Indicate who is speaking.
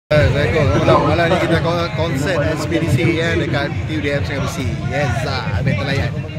Speaker 1: Assalamualaikum. Malam ni kita konsert ekspedisi dekat TUDM Sungai Besi. Yes, betul layan.